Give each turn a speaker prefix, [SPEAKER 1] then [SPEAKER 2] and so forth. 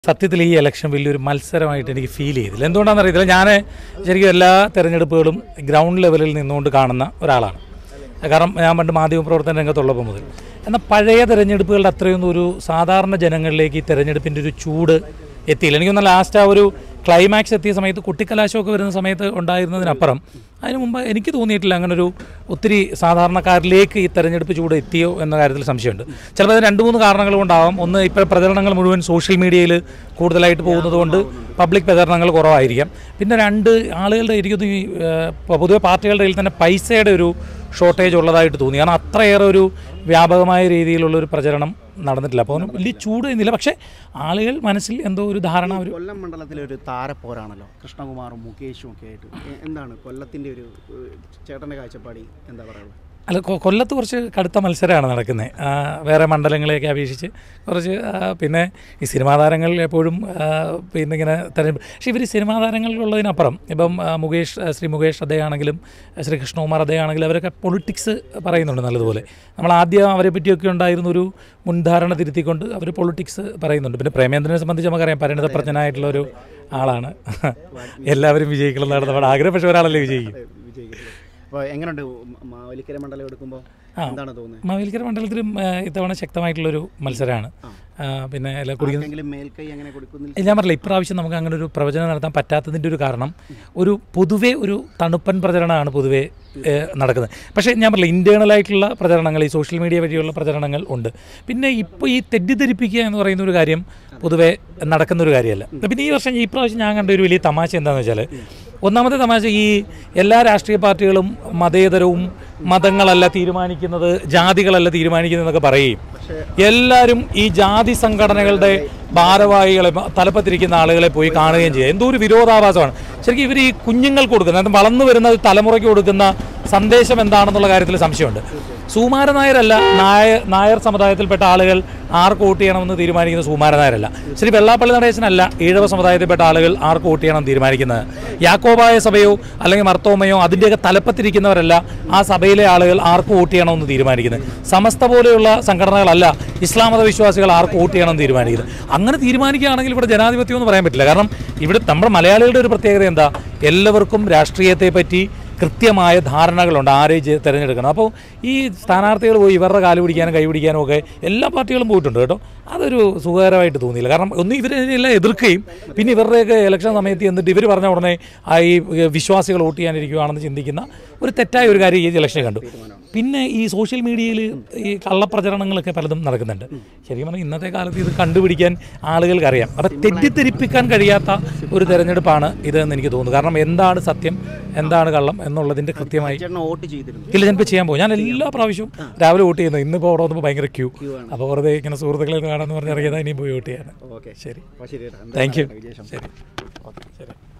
[SPEAKER 1] സത്യത്തിൽ ഈ ഇലക്ഷൻ വലിയൊരു മത്സരമായിട്ട് എനിക്ക് ഫീൽ ചെയ്തില്ല. എന്തുകൊണ്ടാണെന്ന് അറിയത്തില്ല. ഞാൻ ശരിക്കും എല്ലാ തെരഞ്ഞെടുപ്പുകളും ഗ്രൗണ്ട് ലെവലിൽ നിന്നുകൊണ്ട് കാണുന്ന ഒരാളാണ്. കാരണം ഞാൻ പണ്ട് മാധ്യമപ്രവർത്തന രംഗത്തുള്ളപ്പോൾ മുതൽ. എന്നാൽ പഴയ തെരഞ്ഞെടുപ്പുകളുടെ അത്രയൊന്നും ഒരു സാധാരണ ജനങ്ങളിലേക്ക് ഈ തെരഞ്ഞെടുപ്പിൻ്റെ ഒരു ചൂട് എത്തിയില്ല. എനിക്കൊന്ന് ലാസ്റ്റ് ആ ഒരു ക്ലൈമാക്സ് എത്തിയ സമയത്ത് കുട്ടിക്കലാശമൊക്കെ വരുന്ന സമയത്ത് ഉണ്ടായിരുന്നതിനപ്പുറം അതിന് മുമ്പ് എനിക്ക് തോന്നിയിട്ടില്ല അങ്ങനൊരു ഒത്തിരി സാധാരണക്കാരിലേക്ക് ഈ തെരഞ്ഞെടുപ്പ് ചൂട് എത്തിയോ എന്ന കാര്യത്തിൽ സംശയമുണ്ട്. ചിലപ്പോൾ അത് 2-3 കാരണങ്ങൾ കൊണ്ടാവാം. ഒന്ന്, ഇപ്പോൾ പ്രചരണങ്ങൾ മുഴുവൻ സോഷ്യൽ മീഡിയയിൽ കൂടുതലായിട്ട് പോകുന്നത് കൊണ്ട് പബ്ലിക് പ്രചരണങ്ങൾ കുറവായിരിക്കാം. പിന്നെ 2, ആളുകളുടെ ഇരിക്കുന്ന ഈ പൊതുവെ പാർട്ടികളുടെ കയ്യിൽ തന്നെ പൈസയുടെ ഒരു ഷോർട്ടേജ് ഉള്ളതായിട്ട് തോന്നി. കാരണം അത്രയേറെ ഒരു വ്യാപകമായ രീതിയിലുള്ളൊരു പ്രചരണം നടന്നിട്ടില്ല. അപ്പോൾ വലിയ ചൂട് എന്നില്ല. പക്ഷേ ആളുകൾ മനസ്സിൽ എന്തോ ഒരു ധാരണ. ഒരു
[SPEAKER 2] കൊല്ലം മണ്ഡലത്തിലെ ഒരു താരപ്പോരാണല്ലോ കൃഷ്ണകുമാറും മുകേഷും ഒക്കെ ആയിട്ട്. എന്താണ് കൊല്ലത്തിൻ്റെ ഒരു ചേട്ടൻ്റെ കാഴ്ചപ്പാടി, എന്താ പറയുക?
[SPEAKER 1] അല്ല, കൊല്ലത്ത് കുറച്ച് കടുത്ത മത്സരമാണ് നടക്കുന്നത് വേറെ മണ്ഡലങ്ങളെയൊക്കെ അപേക്ഷിച്ച് കുറച്ച്. പിന്നെ ഈ സിനിമാ താരങ്ങൾ എപ്പോഴും പിന്നെ ഇങ്ങനെ തെരഞ്ഞെടുപ്പ്. പക്ഷേ ഇവർ സിനിമാ താരങ്ങളിലുള്ളതിനപ്പുറം ഇപ്പം ശ്രീ മുകേഷ് അദ്ദേഹമാണെങ്കിലും ശ്രീ കൃഷ്ണകുമാർ അദ്ദേഹമാണെങ്കിലും അവരൊക്കെ പൊളിറ്റിക്സ് പറയുന്നുണ്ട് നല്ലതുപോലെ. നമ്മൾ ആദ്യം അവരെ പറ്റിയൊക്കെ ഉണ്ടായിരുന്നൊരു മുൻധാരണ തിരുത്തിക്കൊണ്ട് അവർ പൊളിറ്റിക്സ് പറയുന്നുണ്ട്. പിന്നെ പ്രേമേന്ദ്രനെ സംബന്ധിച്ച് നമുക്കറിയാം, പരിണിതപ്രജ്ഞനായിട്ടുള്ളൊരു ആളാണ്. എല്ലാവരും വിജയിക്കണമെന്നാണ് നമ്മുടെ ആഗ്രഹം. പക്ഷേ ഒരാളല്ലേ വിജയിക്കും.
[SPEAKER 2] അപ്പോൾ എങ്ങനെയുണ്ട് മാവേലിക്കര മണ്ഡലം എടുക്കുമ്പോൾ? എന്താണ് തോന്നുന്നത്?
[SPEAKER 1] മാവേലിക്കര മണ്ഡലത്തിലും ഇത്തവണ ശക്തമായിട്ടുള്ളൊരു മത്സരമാണ്. പിന്നെ ഞാൻ പറഞ്ഞില്ല, ഇപ്രാവശ്യം നമുക്ക് അങ്ങനെ ഒരു പ്രവചനം നടത്താൻ പറ്റാത്തതിൻ്റെ ഒരു കാരണം ഒരു പൊതുവെ ഒരു തണുപ്പൻ പ്രചരണമാണ് പൊതുവെ നടക്കുന്നത്. പക്ഷേ ഞാൻ പറഞ്ഞില്ല, ഇൻറ്റേണലായിട്ടുള്ള പ്രചരണങ്ങൾ, ഈ സോഷ്യൽ മീഡിയ വഴിയുള്ള പ്രചരണങ്ങൾ ഉണ്ട്. പിന്നെ ഇപ്പോൾ ഈ തെറ്റിദ്ധരിപ്പിക്കുക എന്ന് പറയുന്ന ഒരു കാര്യം പൊതുവെ നടക്കുന്നൊരു കാര്യമല്ല. പിന്നെ ഈ പ്രാവശ്യം ഞാൻ കണ്ട ഒരു വലിയ തമാശ എന്താണെന്ന് വെച്ചാൽ, ഒന്നാമത്തെ തമാശ, ഈ എല്ലാ രാഷ്ട്രീയ പാർട്ടികളും മതേതരവും മതങ്ങളല്ല തീരുമാനിക്കുന്നത്, ജാതികളല്ല തീരുമാനിക്കുന്നതെന്നൊക്കെ പറയുകയും എല്ലാവരും ഈ ജാതി സംഘടനകളുടെ ഭാരവാഹികളെ തലപ്പത്തിരിക്കുന്ന ആളുകളെ പോയി കാണുകയും ചെയ്യുക. എന്തോ ഒരു വിരോധാഭാസമാണ് ശരിക്കും ഇവർ ഈ കുഞ്ഞുങ്ങൾക്ക് കൊടുക്കുന്നത്. വളർന്നു വരുന്ന തലമുറയ്ക്ക് കൊടുക്കുന്ന സന്ദേശം എന്താണെന്നുള്ള കാര്യത്തിൽ സംശയമുണ്ട്. സുകുമാരൻ നായരല്ല, നായർ സമുദായത്തിൽപ്പെട്ട ആളുകൾ ആർക്ക് വോട്ട് ചെയ്യണമെന്ന് തീരുമാനിക്കുന്നത് സുകുമാരൻ നായരല്ല. ശ്രീ വെള്ളാപ്പള്ളി നടേശനല്ല ഈഴവ സമുദായത്തിൽപ്പെട്ട ആളുകൾ ആർക്ക് വോട്ട് ചെയ്യണം തീരുമാനിക്കുന്നത്. യാക്കോബായ സഭയോ അല്ലെങ്കിൽ മർത്തോമയോ അതിൻ്റെയൊക്കെ തലപ്പത്തിരിക്കുന്നവരല്ല ആ സഭയിലെ ആളുകൾ ആർക്ക് വോട്ട് ചെയ്യണമെന്ന് തീരുമാനിക്കുന്നത്. സമസ്ത പോലെയുള്ള സംഘടനകളല്ല ഇസ്ലാം മത വിശ്വാസികൾ ആർക്ക് വോട്ട് ചെയ്യണമെന്ന് തീരുമാനിക്കുന്നത്. അങ്ങനെ തീരുമാനിക്കുകയാണെങ്കിൽ ഇവിടെ ജനാധിപത്യം എന്ന് പറയാൻ പറ്റില്ല. കാരണം ഇവിടെ നമ്മുടെ മലയാളികളുടെ ഒരു പ്രത്യേകത എന്താ, എല്ലാവർക്കും രാഷ്ട്രീയത്തെ പറ്റി കൃത്യമായ ധാരണകളുണ്ട് ആരെ തിരഞ്ഞെടുക്കണം. അപ്പോൾ ഈ സ്ഥാനാർത്ഥികൾ പോയി ഇവരുടെ കാല് പിടിക്കാനും കൈ പിടിക്കാനും ഒക്കെ എല്ലാ പാർട്ടികളും പോയിട്ടുണ്ട് കേട്ടോ. അതൊരു സുഖകരമായിട്ട് തോന്നിയില്ല. കാരണം ഒന്ന് ഇവരെല്ലാം എതിർക്കുകയും പിന്നെ ഇവരുടെയൊക്കെ ഇലക്ഷൻ സമയത്ത് എന്നിട്ട് ഇവർ പറഞ്ഞ ഉടനെ ഈ വിശ്വാസികൾ വോട്ട് ചെയ്യാനിരിക്കുകയാണെന്ന് ചിന്തിക്കുന്ന ഒരു തെറ്റായ ഒരു കാര്യം ഈ ഇലക്ഷനിൽ കണ്ടു. പിന്നെ ഈ സോഷ്യൽ മീഡിയയിൽ ഈ കള്ളപ്രചരണങ്ങളൊക്കെ പലതും നടക്കുന്നുണ്ട്. ശരിക്കും പറഞ്ഞാൽ ഇന്നത്തെ കാലത്ത് ഇത് കണ്ടുപിടിക്കാൻ ആളുകൾക്ക് അറിയാം. അപ്പം തെറ്റിദ്ധരിപ്പിക്കാൻ കഴിയാത്ത ഒരു തെരഞ്ഞെടുപ്പാണ് ഇതെന്ന് എനിക്ക് തോന്നുന്നു. കാരണം എന്താണ് സത്യം, എന്താണ് കള്ളം എന്നുള്ളതിൻ്റെ കൃത്യമായി ഇല്ല. ഞാനിപ്പോൾ ചെയ്യാൻ പോകും. ഞാൻ എല്ലാ പ്രാവശ്യവും രാവിലെ വോട്ട് ചെയ്യുന്നത്. ഇന്നിപ്പോൾ അവിടെ വന്നപ്പോൾ ഭയങ്കര ക്യൂ. അപ്പോൾ വെറുതെ ഇങ്ങനെ സുഹൃത്തുക്കളെ കാണാമെന്ന് പറഞ്ഞ് ഇറങ്ങിയതാണ്. ഇനിയും പോയി വോട്ട് ചെയ്യാൻ. ശരി, താങ്ക് യു. ശരി, ഓക്കെ, ശരി.